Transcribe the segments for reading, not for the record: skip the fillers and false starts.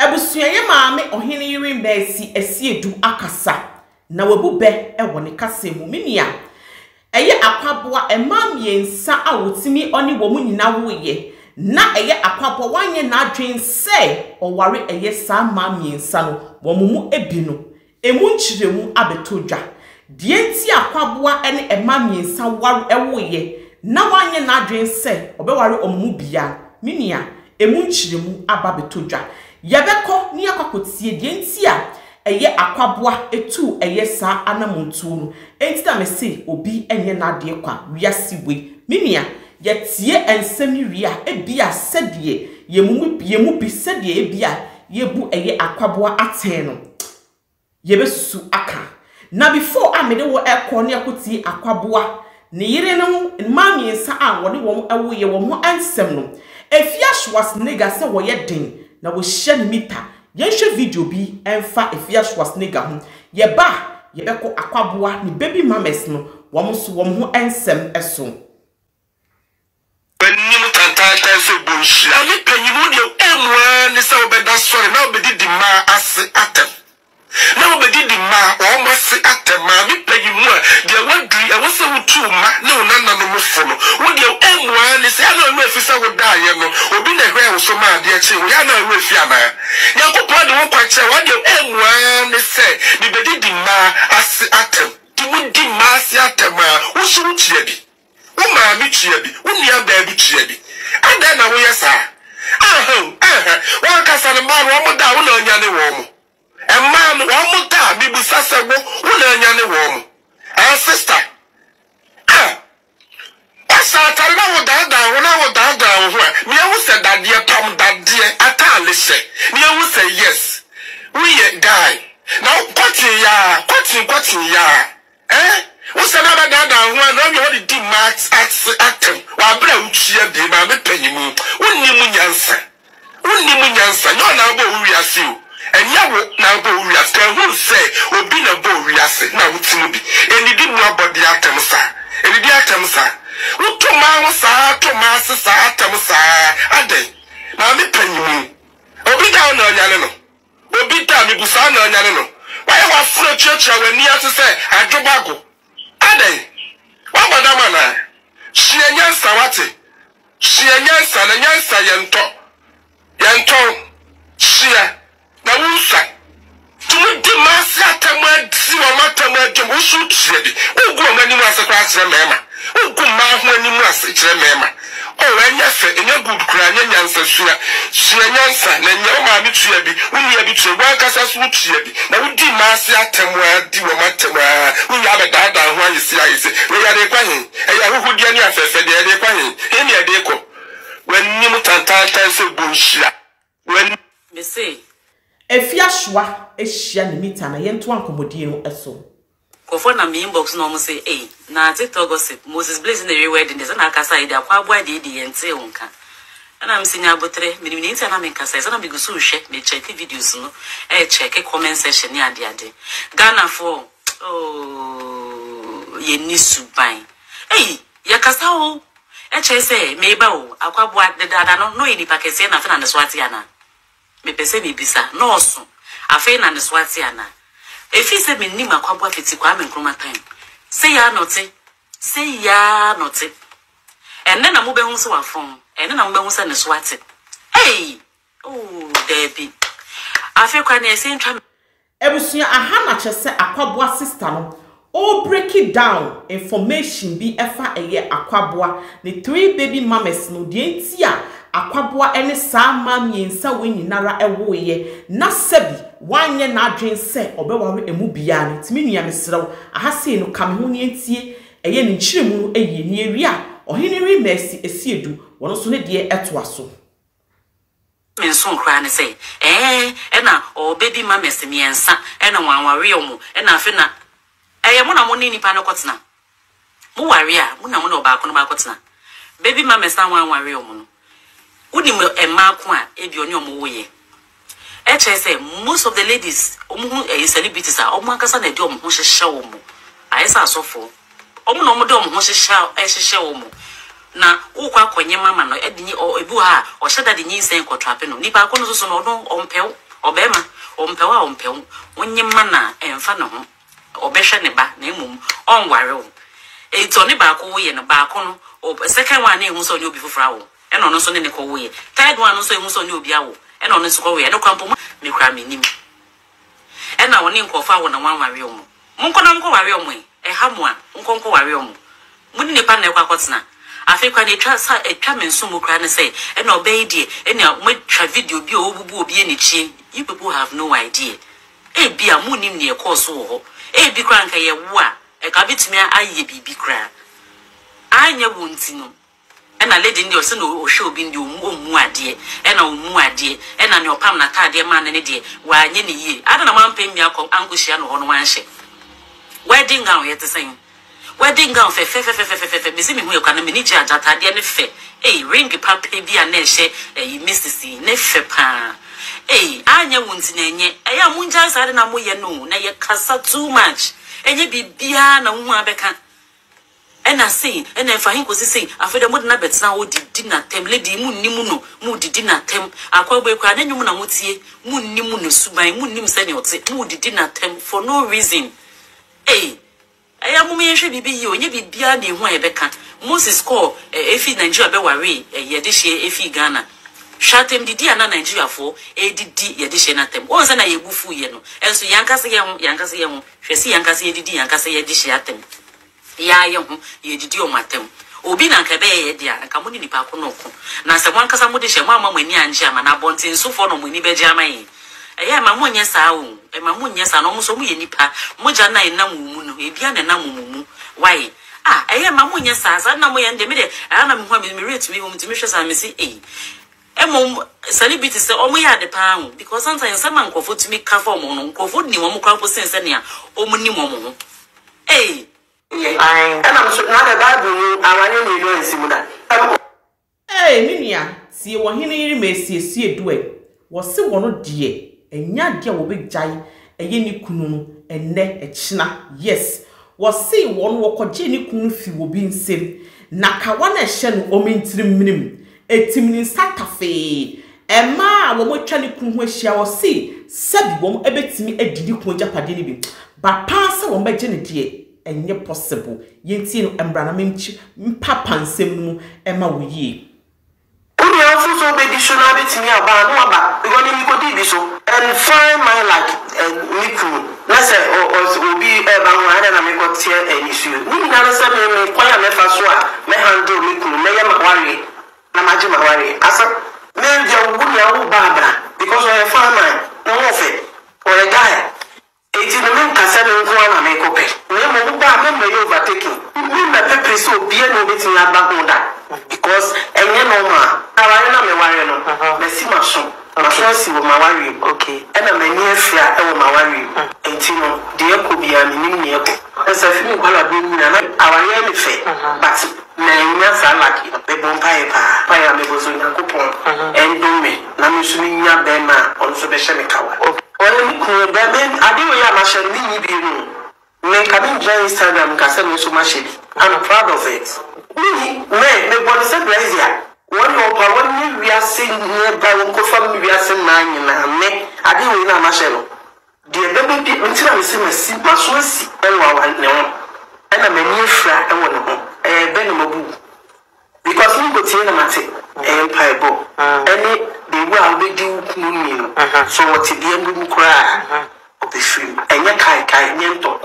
Ebusuanye maame ohene yiri mbesi esiedu akasa na wabube ewo ne kasa mu minia eye akwaboa emamiensa a wotimi oni wo mu nyina woye na eye akwaboa wanye na adwen se oware eye sa mamiensa no wo mu ebinu emu nchiremu abetodwa die nti akwaboa ene emamiensa waru ewoye na wanye na adwen se obeware omu bia minia emu nchiremu ababetodwa Yabeko ni akwakotie die nti a eye akwaboa etu eye sa anamuntu no enti da mese obi enye na de kwa wiase we minia yetie ensemi wia ebia sedie yemu bi sedie ebia yebu eye akwaboa aten no yebesusu aka na before amede wo ekọ ne akotie akwaboa ne yire no mamiensa a wode wo ewoye wo mo ansem no efia Schwarzenegger se wo ye den na wo hye ne mita yenhwe video bi emfa efia Schwarzenegger ho ye ba ye beko akwaboa ni baby mamas no wo so wo ho ensem eso bennim tantanta so bonshi ani panyimu de emwa ne se obeda sore na obedi di ma ase atem na obedi di ma o ma se atem ma mi panyimu de wadri e wo se wutu ma na onana no mfo no wo de emwa ne se ana no afisa wo da ye no obi na hwe wo so ma de achi wo ya na wo afi ama Yankopon de wo kwache wo de emwa ne se bi bedi di ma ase atem ti mu di ma ase atem a wo so wuti bi wo ma mi chia bi wo nia ba bi chia bi anda na wo yesa wo kasa ne ma wo mo da wo na anya ne wo mo emma no wo mo da bi bu sase wo na anya ne wo mo sister Asa na wo da ho me wo se dadie pam dadie atale se me wo se yes we ye guy now kwati ya wo se na da ho na me wo di max atem wa bra uchie bi ma me panyimu wonni mu nyansa no na bo wiase o enya wo na bo wiase ka hu se obi na bo wiase na wutimu bi enidi mu abodi atem sa Utuma sa tuma sa tamusa ade na mi panyimu obi da na onyane no obi da mi busa na onyane no why wa furo church wani ate se adwobago ade wa bodama na shienyansa wate shienyansa na nyansa yento shia na wusa tumudi masi atamadi wa matamadi wusu tiedi ugu ngani mu asekwa asere mema ugu ma ho ani mu asere mema o anya fe enya good kura anya nyansa sua nyansa na nya o ma mi tua bi wuni abi tua wa kasa so tua bi na wudi masi atamadi wa matamadi wuni abeda ho ayisi we ya de kwahin eya huhudi ani afefe de de kwahin eni de ko wani mu tantanta se bonhia wani me say Efia Shwa ehia ne mita na yento ankomodie no eso. Kofo na me inbox no mo say na TikTok gossip Moses Blaze na wedding dey na akasa ide akwaboa de yente wonka. Na am sinya botre me ni ntia na me kasa na me go so hwe me check videos no check comment section ni ade Ghana for ye ni suban ya kasa o say me ba o akwaboa de dada no ye ni pakese na fe na swati ana me pese me bisa no so afi na ne swati ana efi se me nim akwabwa fiti kwa me nkroma time say ya note enne na mo be hu so wafon enne na mo be hu se ne swati debi afi kwa na ese ntwa Ebusunya aha na chese akwabwa sister no all break it down information bi efa eye akwaboa ne 3 baby mamas no de ntia akwaboa ene saa mamiensa wenyinara ewoye na sabi wanye na adwen se obeware emu bia ne timi nua mesrew ahase no kam ho ne ntie eye ne nchiremu no eye ne ewia ohenere mercy esiedu wono so ne de etoaso menson kra ne say na o baby mamas miensa na wanware omo na afi na mo na mo ni nipa no kotena mo ware a mo na mo no ba ko no ba kotena baby mamas na wanware omo no uni emma ko a ebi oni omo woye say most of the ladies omo celebrities are omo akasa na de omo ho hyehye omo ayesa asofo omo na omo de omo ho hyehye omo na ukwa konye mama no edinyi ebu ha o sheda de nyinsen ko trape no nipa ko no so no no ompew obema ompewa ompew wonyema na emfa ne ho obehwe ne ba na emum onware wo eto ne ba ko wo ye ne ba ko no second one na ehun so ne obi fofra wo e no no so ne ne ko wo ye third one no so ehun so ne obi awo e no no so ko wo ye ne kwampo me kra me nim e na woni nkofa wo na wanware wo monko na nko ware wo e ha mo a nko ware wo muni ne pa na kwa kotena Africa ne twa mensu mu kra ne say e na obey die e na mo twa video bi obubu obi eni chi. You people have no idea e bia mu nim ne e course wo ho e bi kra nka ye wo a e ka bitumi aye bibi kra anya wonti no e na lady ndi o se no o show bi ndi o mu ade e na o mu ade e na ne opam na tade ma ne de wa anye ne yie ada na mampem mi akọ angushia no ho no wanhye wedding gown yet saying wedding gown fe bisi me hu yakwa na me ni jaja tade ne fe ring papa bi na ehye Mrs. ne fe pa anya wonti na enye ya munja sare na moye no na ye kasa too much enye bibia na hu abeka ena sei ena fa hin kosi sei afede mod na betina wo didi na tem lady mu nnimu no mu didi na tem akwagbe kwa na nyum na motie mu nnimu no suban mu nnim se ne ote mu didi na tem for no reason aya mu me hwe bibi yi onye bibia na hu ebeka Moses call efi Nigeria be ware ye de hye efi Ghana shatem didi ana Nigeria for didi ye de hye na tem o se na ye gufu ye no enso yankase ye ho hwesi yankase ye didi yankase ye de hye atem ya ye ho ye didi o matem obi na nka be ye dia nka mo ni nipa ko no ko na se wan kasa mo de hye mo ama mani anje ama na bontin so for no mo ni be je ama yi ma mo nye sa o ma mo nye sa no mo so mo ye nipa mo ja na ina mu no ebia na na mu why ma mo nye sa na mo ye nde me de na me ho me rate me mo timi hwe sa me si mom celebrity say omo ya de pa ho because sometimes some man nkofo to me cover omo no nkofo ni wo mo kwampo sense ne a omo ni mo ho and I'm so not a Bible awani ni lo nsimu da minia tie wo hene yiri mesiesie duwe wo se wo no de enya de wo be jai eye ni kunu no enne echina yes wo se wo no wo koje ni kunu fi wo bi nsem na ka wa na hye no o mentiri minim etimni satafe ema wo mo twa ni kunu ho ahia wo se sabi wo mo ebetimi adidi kun japade ni bi ba pa se wo mbeje ne de enye possible yenti no embra na memchi mpapa nsem mu ema wo yie uni also so be dictionary betimi aba no aba because you go do so and find my like miku na say obi eba ho ana na me go tie issue ni na say me kwaya me fa so a me handle miku me ye mawari na maji mawari asa me je uni awu babra because I find my no ofe or a guy eti no me kasa me nko na me kope me mo ba me overtaking me me pepe so bia no betin aba ho da because enye no ma awari na me wari no me si maso maso si wo mawari okay e na me ni afia e wo mawari enti no de ekobia me ni ni eko esa fi mi kwala bi ni na awari me fe but na nya sa laki be bon pa ya me bozo nya kupon endo me na me su ni nya be ma on so be she me kawa o ni ko be me ade wo ya ma she ni bi no me come join Instagram ka se me so ma she bi I'm proud of it me body say blazer one of one we are seeing nearby one ko family we are seeing na nyina me ade wo na ma she no de be bi ntira me se masi maso si enwa wa ne ho na me ni fra enwo ne ho be no mabu because we go tie na mate empire bo any the way I be do kunu no so what the endu kra obi free enye kai nyento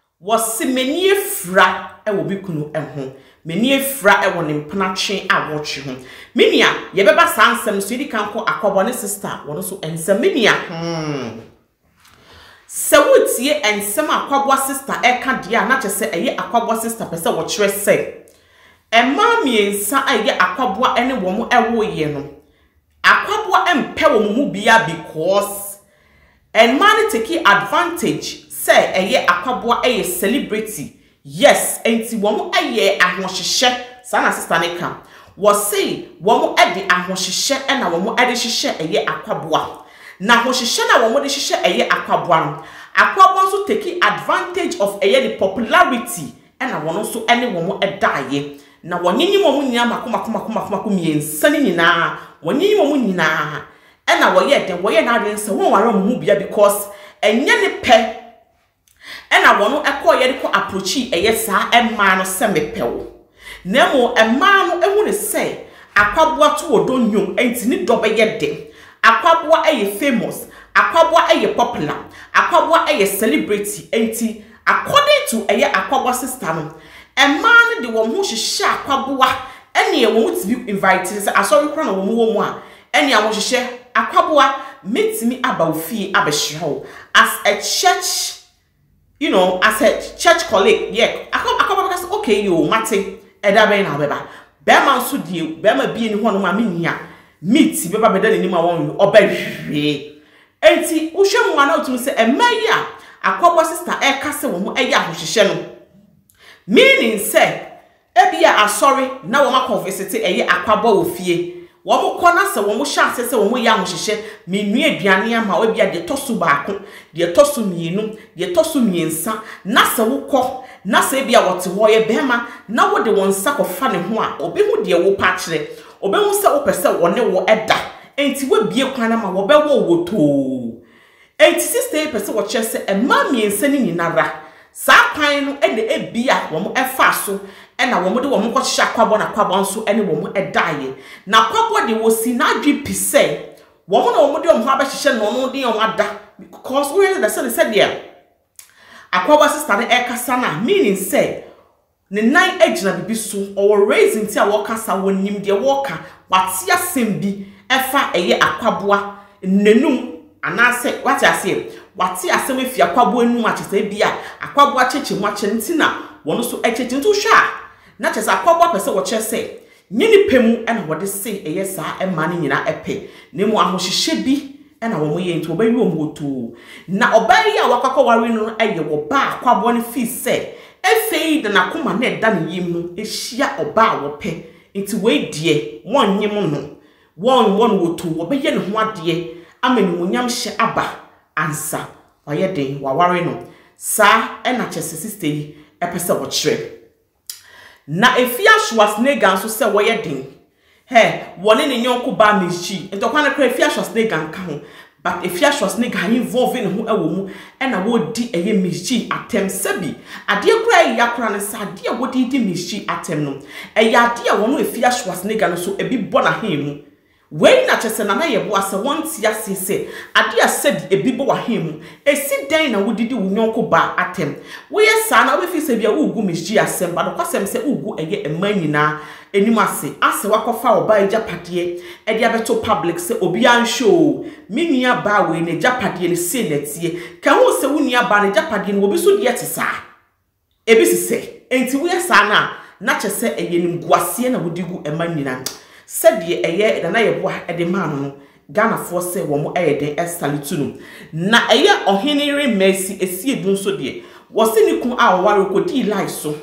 was meni fra e wo bi kunu ho meni efra e wo ne mpanache a wo twe ho menia ye beba sansem so edi kan ko akwabo ne sister wo no so ensem menia se wotie ensem akwabo sister e ka dia na chese eye akwabo sister pese wo kire se ema miensa eye akwabo ene wo mo ewo ye no akwabo empe wo mu bia because and man take advantage say eye akwabo eye celebrity yes enti wo mo eye ahohhehye sana sister ne ka wo say wo mo ede ahohhehye na wo mo ede hhehye eye akwabo na ahohhehye na wo mo de hhehye eye akwabo no akwabo so take advantage of eye the popularity na wo no so ene wo mo edaye na wonyinyi mo nyina makomakomakomakomakomiensa ni nyina wonyinyi mo nyina ena woye na den se won ware mu bia because enye ne pe ena wono ekoye de ko approachi eye saa emma no se mepewo nemo emma no ehu ne se akwaboa to odonwom enti ni dobe ye de akwaboa eye famous akwaboa eye popular akwaboa eye celebrity enti according to eye akwaboa sister no emma no de wo ho hihye akwaboa ene wo tibi invite se asori kro na wo mu a ene a wo hihye akwaboa metimi aba ofie abehyeho as a church, you know, as a church colleague. Yeah, akwaboa say okay yo mate eda be na beba bema nso die bema bi ni ho no ma menia meet beba beda ni ma won obahwe enti wo hwem ma na otum se emayi a akwaboa sister e ka se wo mo eya ahohyehyɛ no meaning say ebia asori na wo ma conversate eye akwaboa ofie wo mo kona se wo mo hya se wo mo ya ahohyehyɛ menu aduane ama wo bia de tosu baako de tosu mienu de tosu miensa na se wo kɔ na se bia wote ho ye bema na wo de won sakofa ne ho a obehu de wo pa kire obehu se wo pese wo ne wo eda enti wo bie kwan na ma wo be wo to enti sister pese wo kye se ema miensa ni nyinara sa kwan no ene ebia wo mo efa so ena wo mo de wo mo kɔhye akwabo na kwabo nso ene wo mo edaye na kwabo de wo si na adwi pise wo mo na wo mo de wo mo abɛhyehyɛ no no de wo ada because we the said there akwaboa sister ne ekasa na meaning say ne nan agina bibi so or raising ti a wo kasa wonim de wo ka wate asem bi efa eye akwaboa nenum anase wate asem wate asem efi akwaboa num achese bia akwaboa cheche mu achenti na wono so echeche ntu hwa na chese akwaboa pese wo chese nyini pemu ena wode se eye saa ema ne nyina epe ne mu ahohyehyɛ bi ena wo moye nti obayi wo mwoto na obayi a wakakọ ware no eye wo ba akwaboa ne fi se efei de na koma na eda ne yim no ehia oba a wo pe nti we die wonyem no won woto obeye ne ho ade amanimunyam hye aba ansa waye den waware no sa ena chese sister yi epese wo kire na efia Schwarzenegger nso se wo ye den wone ne nyonko ba mechi entokwa na kra efia Schwarzenegger nka ho but efia Schwarzenegger involve ne ho ewo mu ena wo di eye mechi atem sabi ade kra ya kra ne sa ade wo di mechi atem no eya ade wo no efia Schwarzenegger no so ebi bo na hemu we na chese na ye bo ase won tia se ade asabi ebi bo wa hemu esi dan na wo didi wo nyonko ba atem we yesa na we fi se bia wo gu mechi asem ba do kwasem se ugu eye emanyina enimase ase wakofa oba ejapade e dia beto public se obi an show minia ba we ne japade ne se netie ka ho se wunia ba ne japade ne obi so die tesa ebi sise enti we yesa na chese eyenim guase na wodigu emanyina said ye eye na ye boa e de man no Ghana for say wo mo eye den estalitu no na eye ohenere mercy esi edu so de wo se ni kun a ware kodi live so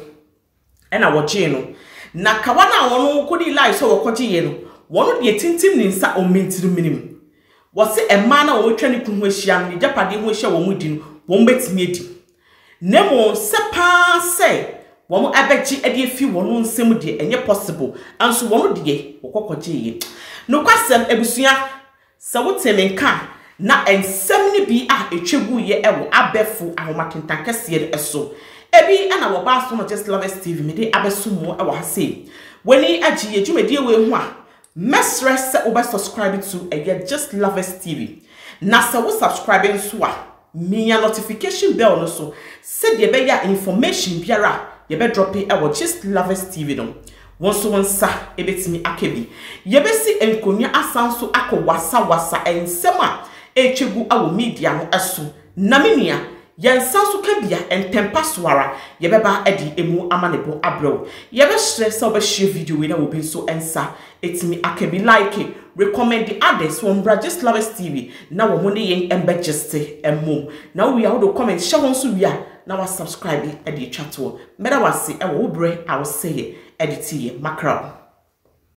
e na wo je no na kawana wono kodi live so wo koje ye no wono de tintim ni nsa o mentiri minim wo se emma na wo twa ni kun ho ahia ni japade ho ahia wo mu di no wo mbetimi edi nemo sepa say wo mo abeji ade afi wono nsem de enye possible anso wono de wo kokoje ye no kwasem ebusua se wo temenka na ensem ni bi a etwegu ye ewo abefu ahomakentan kase eso ebi ana wo ba so no Just Lovers TV me de abesu mo ewo ha sei wani agi ye dwumedie we hu a mesre se oba subscribe to Just Lovers TV na se wo subscribe so a minya notification bell no so se de be ya information biara ye be drop e ewo Just Lovers TV no wonso wonsa ebetimi akebi ye be si enkonya asanso akowasa ensema echegu awo media no eso na menia yensanso kabia entempa swara ye beba edi emu amanebo abro ye be stress oba share video we na obi so ensa etimi akebi like recommend the others from Just Lovers TV na wo mo ne yen embegeste emom na we a wo comment share won so wia na wa subscribe e di chat wo meda wase e wo bre I will say edit ye macro